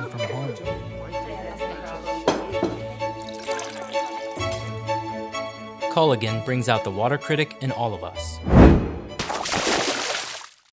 working from home. Culligan brings out the water critic in all of us.